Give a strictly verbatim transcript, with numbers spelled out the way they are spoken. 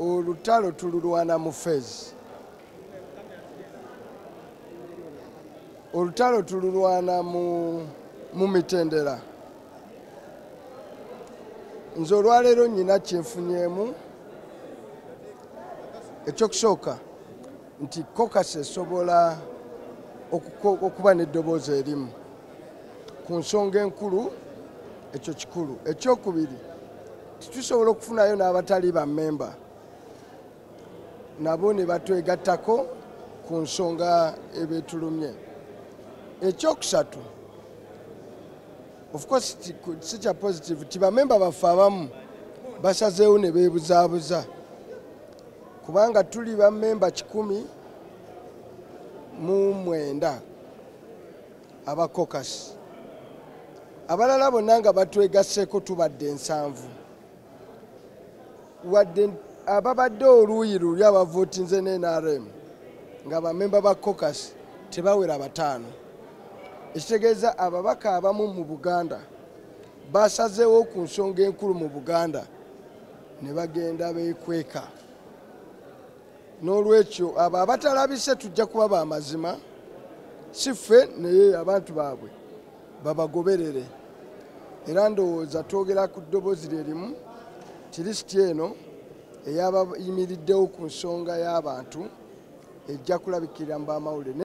olutalo tululwana mu Fez. Olutalo tululwana mu mu mitendera. Nze olwaleero nnyina kyenfunyemu ekyokusooka nti kokasi esobola okuba n'eddoboozi erimu ku nsonga enkulu, ekyo kikulu. Ekyokubiri, tusobola okufunayo n'abatali ba memba nabo ne batwegattako ku nsonga ebeetulumye. Ekyokusatu, of course si kya positive ti bamemba baffe abamu basazeewo ne beebuzaabuza kubanga tuli bamemba kikumi mu mwenda aba kokasi, abalala bonna nga batwegasseeko tubadde ensanvu, wadde ababadde oluuyi luli abavootinze ne N R M nga bamemba ba kokasi tebawera bataano. Ekitegeeza ababaka abamu mu Buganda basazeewo ku nsonga enkulu mu Buganda ne bagenda beekweka. N'olwekyo abo abatalabise tujja kuba ba mazima, si ffe naye abantu baabwe babagoberere. Era ndowooza twogera ku ddoboozi lye limu, tirisiti eno ey'abayimiriddewo ku nsonga y'abantu ejja kulabikira mu b'amawulire.